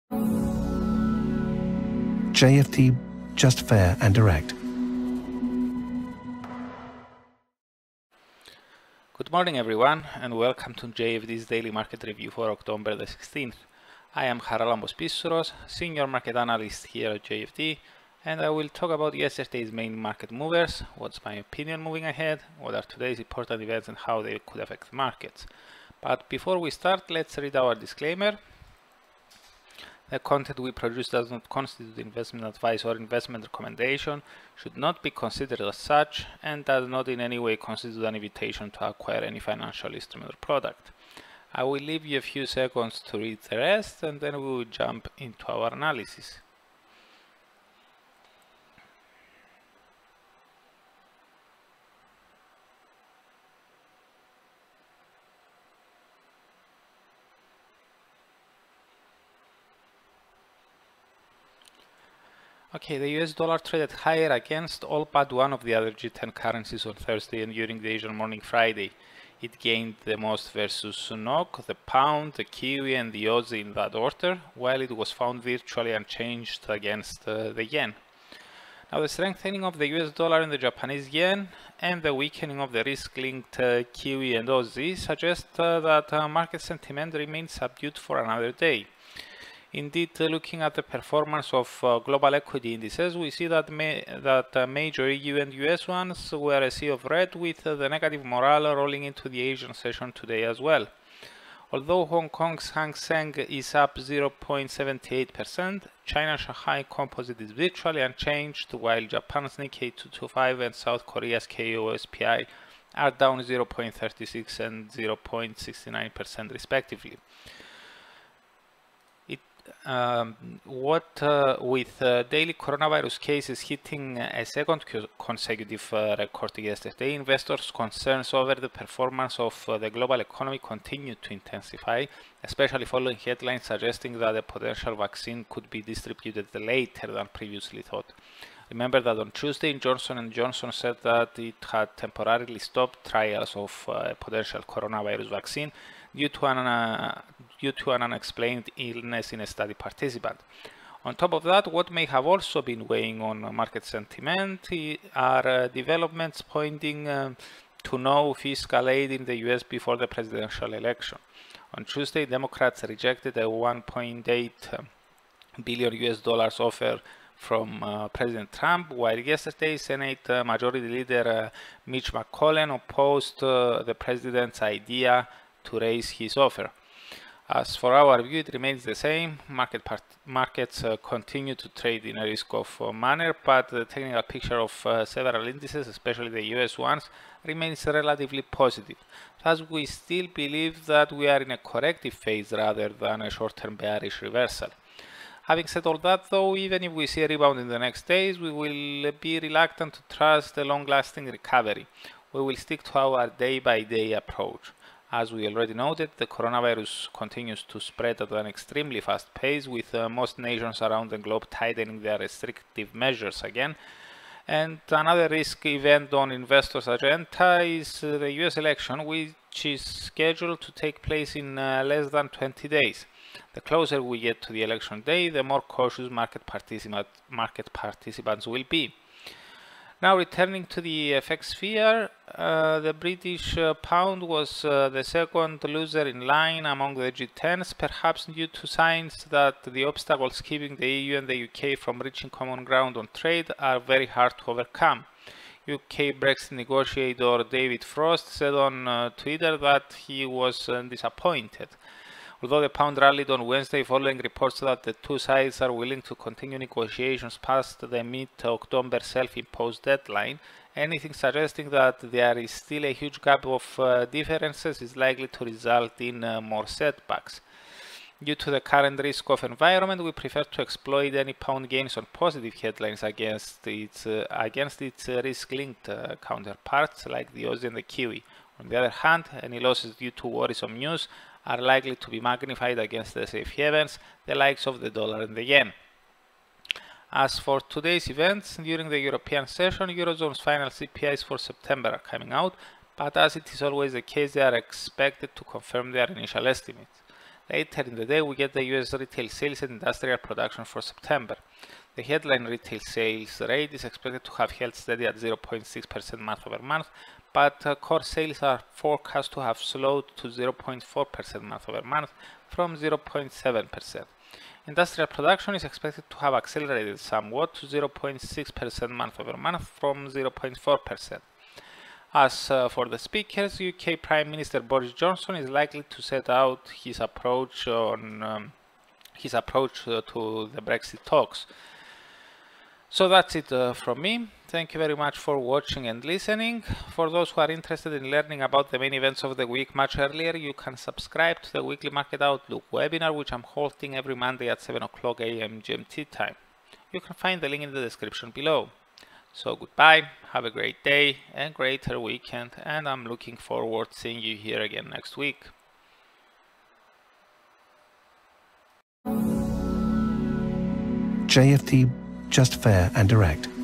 JFD, just fair and direct. Good morning everyone, and welcome to JFD's daily market review for October the 16th. I am Charalambos Pissouros, senior market analyst here at JFD, and I will talk about yesterday's main market movers, what's my opinion moving ahead, what are today's important events and how they could affect the markets. But before we start, let's read our disclaimer. The content we produce does not constitute investment advice or investment recommendation, should not be considered as such, and does not in any way constitute an invitation to acquire any financial instrument or product. I will leave you a few seconds to read the rest, and then we will jump into our analysis. Okay, the US dollar traded higher against all but one of the other G10 currencies on Thursday and during the Asian morning Friday. It gained the most versus NOK, the pound, the Kiwi and the Aussie in that order, while it was found virtually unchanged against the yen. Now the strengthening of the US dollar and the Japanese yen and the weakening of the risk-linked Kiwi and Aussie suggest that market sentiment remains subdued for another day. Indeed, looking at the performance of global equity indices, we see that major EU and US ones were a sea of red, with the negative morale rolling into the Asian session today as well. Although Hong Kong's Hang Seng is up 0.78%, China's Shanghai Composite is virtually unchanged, while Japan's Nikkei 225 and South Korea's KOSPI are down 0.36 and 0.69% respectively. With daily coronavirus cases hitting a second consecutive record yesterday, investors' concerns over the performance of the global economy continued to intensify, especially following headlines suggesting that a potential vaccine could be distributed later than previously thought. Remember that on Tuesday, Johnson & Johnson said that it had temporarily stopped trials of a potential coronavirus vaccine due to an unexplained illness in a study participant. On top of that, what may have also been weighing on market sentiment are developments pointing to no fiscal aid in the US before the presidential election. On Tuesday, Democrats rejected a $1.8 billion US offer from President Trump, while yesterday Senate Majority Leader Mitch McConnell opposed the president's idea to raise his offer. As for our view, it remains the same. Markets continue to trade in a risk-off manner, but the technical picture of several indices, especially the US ones, remains relatively positive. Thus, we still believe that we are in a corrective phase rather than a short-term bearish reversal. Having said all that, though, even if we see a rebound in the next days, we will be reluctant to trust a long-lasting recovery. We will stick to our day-by-day approach. As we already noted, the coronavirus continues to spread at an extremely fast pace, with most nations around the globe tightening their restrictive measures again. And another risk event on investors' agenda is the US election, which is scheduled to take place in less than 20 days. The closer we get to the election day, the more cautious market participants will be. Now, returning to the FX sphere, the British pound was the second loser in line among the G10s, perhaps due to signs that the obstacles keeping the EU and the UK from reaching common ground on trade are very hard to overcome. UK Brexit negotiator David Frost said on Twitter that he was disappointed. Although the pound rallied on Wednesday following reports that the two sides are willing to continue negotiations past the mid-October self-imposed deadline, anything suggesting that there is still a huge gap of differences is likely to result in more setbacks. Due to the current risk-off environment, we prefer to exploit any pound gains on positive headlines against its risk-linked counterparts like the Aussie and the Kiwi. On the other hand, any losses due to worrisome news are likely to be magnified against the safe havens, the likes of the dollar and the yen. As for today's events, during the European session, Eurozone's final CPIs for September are coming out, but as it is always the case, they are expected to confirm their initial estimates. Later in the day, we get the US retail sales and industrial production for September. The headline retail sales rate is expected to have held steady at 0.6% month over month, but core sales are forecast to have slowed to 0.4% month over month from 0.7%. Industrial production is expected to have accelerated somewhat to 0.6% month over month from 0.4%. As for the speakers, UK Prime Minister Boris Johnson is likely to set out his approach to the Brexit talks. So that's it from me. Thank you very much for watching and listening. For those who are interested in learning about the main events of the week much earlier, you can subscribe to the Weekly Market Outlook webinar, which I'm holding every Monday at 7 o'clock AM GMT time. You can find the link in the description below. So goodbye, have a great day and greater weekend, and I'm looking forward to seeing you here again next week. JFD, just fair and direct.